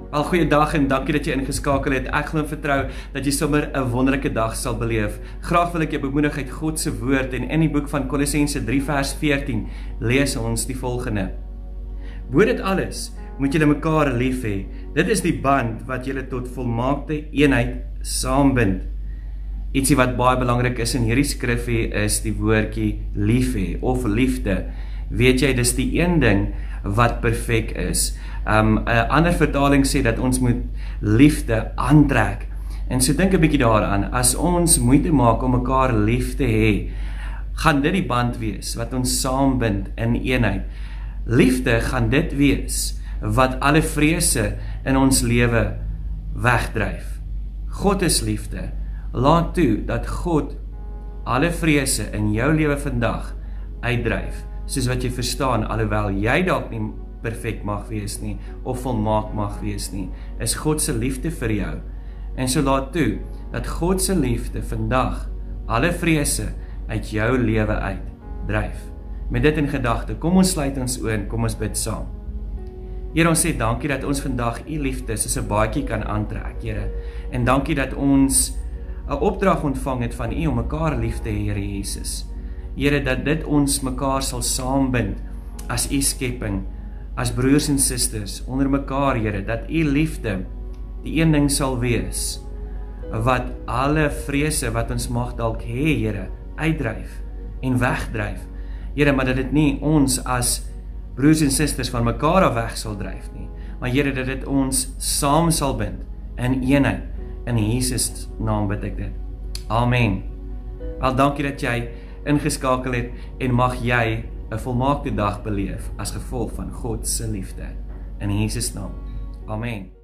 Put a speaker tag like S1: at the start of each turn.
S1: Al goeiedag en dankie dat jy ingeskakel het. Ek glo en vertrou dat jy sommer 'n wonderlike dag sal beleef. Graag wil ek jou bemoedig uit God se woord en in die boek van Kolossense 3 vers 14 lees ons die volgende. Bo dit alles moet julle mekaar lief hê. Dit is die band wat julle tot volmaakte eenheid saambind. Ietsie wat baie belangrik is in hierdie skrifgie is die woordjie liefhê of liefde. Weet jy, dis die een ding wat perfek is. 'n ander vertaling sê dat ons moet liefde aantrek. En so dink 'n bietjie daaraan, as ons moeite maak om mekaar lief te hê, gaan dit die band wees wat ons saambind in eenheid. Liefde gaan dit wees wat alle vrese in ons lewe wegdryf. God is liefde. Laat toe dat God alle vrese in jou lewe vandag uitdryf, soos wat jy verstaan, alhoewel jy dalk nie perfek mag wees nie, of volmaak mag wees nie, is God se liefde vir jou. En so laat toe dat God se liefde vandag alle vrese uit jou lewe uitdryf. Met dit in gedagte, kom ons sluit ons oë en kom ons bid saam. Here, ons sê dankie dat ons vandag u liefde soos 'n baadjie kan aantrek, Here. En dankie dat ons 'n opdrag ontvang het van u om mekaar lief te hê, Here Jesus. Here, dat dit ons mekaar sal saambind as u skepping, as broers en susters onder mekaar, Here, dat u liefde die een ding sal wees wat alle vrese wat ons mag dalk hê, Here, uitdryf en wegdryf. Here, maar dat dit nie ons as broers en susters van mekaar af weg sal dryf nie, maar Here, dat dit ons saam sal bind in eenheid. In Jesus naam bid ek dit. Amen. Wel, dankie dat jy ingeskakel het en mag jy 'n volmaakte dag beleef as gevolg van God se liefde. In Jesus naam. Amen.